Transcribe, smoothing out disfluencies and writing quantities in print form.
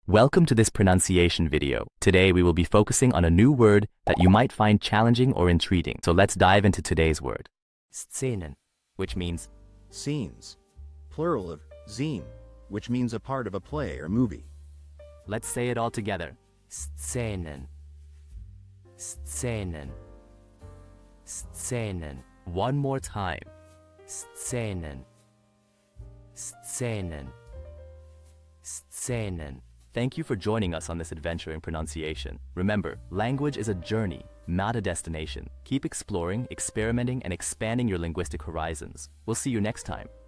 Welcome to this pronunciation video. Today we will be focusing on a new word that you might find challenging or intriguing. So let's dive into today's word. Szenen, which means Scenes, plural of Szene, which means a part of a play or movie. Let's say it all together. Szenen. Szenen. Szenen. One more time. Szenen. Szenen. Szenen. Thank you for joining us on this adventure in pronunciation. Remember, language is a journey, not a destination. Keep exploring, experimenting, and expanding your linguistic horizons. We'll see you next time.